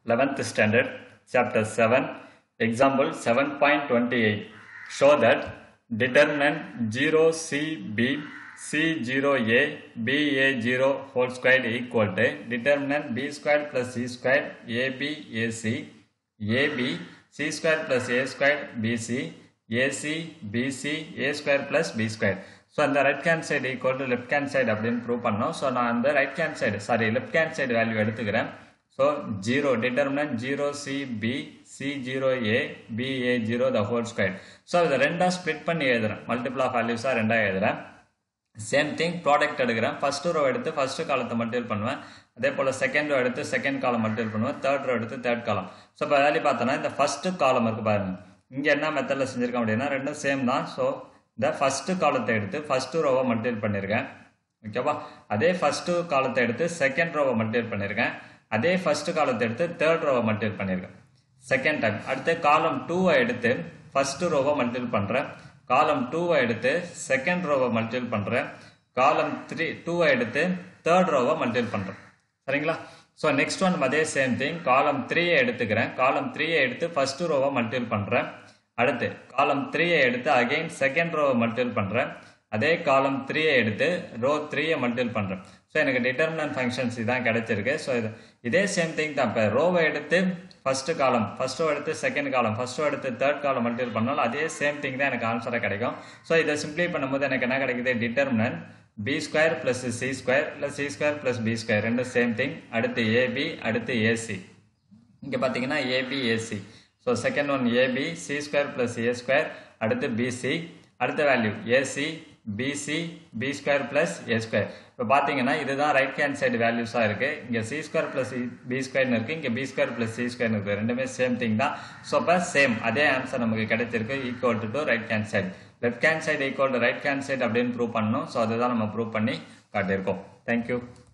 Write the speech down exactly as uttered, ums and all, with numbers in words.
eleventh standard, chapter seven, example seven point two eight. Show that determinant zero C B, C zero A, B A zero whole squared equal to determinant B squared plus C squared, A B, A C, A B, C squared plus A squared, B C, A C, B C, A squared plus B squared. So, on the right hand side equal to left hand side அப்படின்னு prove பண்ணோம். So, நான் அந்த right hand side, sorry, left hand side value எடுத்துக்கிறேன். So, zero, determinant zero C B, C zero A, B A zero the whole squared. So, இதை ரெண்டா split பண்ணி எழுதுறேன். Multiple of values ரெண்டா எழுதுறேன். Same thing, product எடுக்கிறேன். First row எடுத்து first column multiple பண்ணுவேன். அதே போல second row எடுத்து second column multiple பண்ணுவேன். Third row எடுத்து third column. So, இப்போ வேல்யூ பார்த்தோன்னா இந்த first column இருக்கு பாருங்க. இங்கே என்ன மெத்தடில் செஞ்சிருக்கோம் அப்படின்னா ரெண்டும் சேம் தான். ஸோ இந்த ஃபஸ்ட்டு காலத்தை எடுத்து ஃபஸ்ட்டு ரோவை மல்டிபிள் பண்ணியிருக்கேன். ஓகேவா? அதே ஃபஸ்ட்டு காலத்தை எடுத்து செகண்ட் ரோவை மல்டிபிள் பண்ணியிருக்கேன். அதே ஃபஸ்ட்டு காலத்தை எடுத்து தேர்ட் ரோவை மல்டிபிள் பண்ணியிருக்கேன் செகண்ட் டைம். அடுத்து காலம் டூவை எடுத்து ஃபஸ்ட்டு ரோவை மல்டிபிள் பண்ணுறேன். காலம் டூவை எடுத்து செகண்ட் ரோவை மல்டிபிள் பண்ணுறேன். காலம் த்ரீ டூவை எடுத்து தேர்ட் ரோவை மல்டிபிள் பண்ணுறேன். சரிங்களா? ஸோ நெக்ஸ்ட் ஒன் அதே சேம் திங். காலம் த்ரீயை எடுத்துக்கிறேன். காலம் த்ரீயை எடுத்து ஃபஸ்ட்டு ரோவை மல்டிபிள் பண்ணுறேன். அடுத்து காலம் த்ரீயை எடுத்து அகெயின் செகண்ட் ரோவை மல்டிபிள் பண்ணுறேன். அதே காலம் த்ரீயை எடுத்து ரோ த்ரீயை மல்டிபிள் பண்ணுறேன். ஸோ எனக்கு டிட்டர்மினன்ட் ஃபங்க்ஷன்ஸ் இதான் கிடைச்சிருக்கு. ஸோ இது இதே சேம் திங் தான். இப்போ ரோவை எடுத்து ஃபஸ்ட்டு காலம், ஃபஸ்ட் ரோ எடுத்து செகண்ட் காலம், ஃபஸ்ட் ரோ எடுத்து தேர்ட் காலம் மல்டிபிள் பண்ணாலும் அதே சேம் திங் தான் எனக்கு ஆன்சராக கிடைக்கும். ஸோ இதை சிம்பிளை பண்ணும்போது எனக்கு என்ன கிடைக்குது? Determinant b square plus C square இல்லை C square plus B square ரெண்டு சேம் திங். அடுத்து ஏபி, அடுத்து ஏசி. இங்கே பார்த்தீங்கன்னா AB AC. So second one AB, C square plus A square, அடுத்து பிசி, அடுத்த value AC, BC, B square plus A square. இப்போ பார்த்தீங்கன்னா இதுதான் ரைட் ஹேண்ட் சைடு வேல்யூஸாக இருக்குது. இங்கே சி ஸ்கொயர் பிளஸ் பி ஸ்கொயர்னு இருக்குது, இங்கே பி ஸ்கொயர் பிளஸ் சி ஸ்கொயர்னு இருக்குது. ரெண்டுமே சேம் திங் தான். ஸோ இப்போ சேம் அதே ஆன்சர் நமக்கு கிடைச்சிருக்கு. Equal to right hand side. Left hand side equal to right hand side அப்படின்னு ப்ரூவ் பண்ணணும். ஸோ அதுதான் நம்ம ப்ரூவ் பண்ணி காட்டியிருக்கோம். தேங்க்யூ.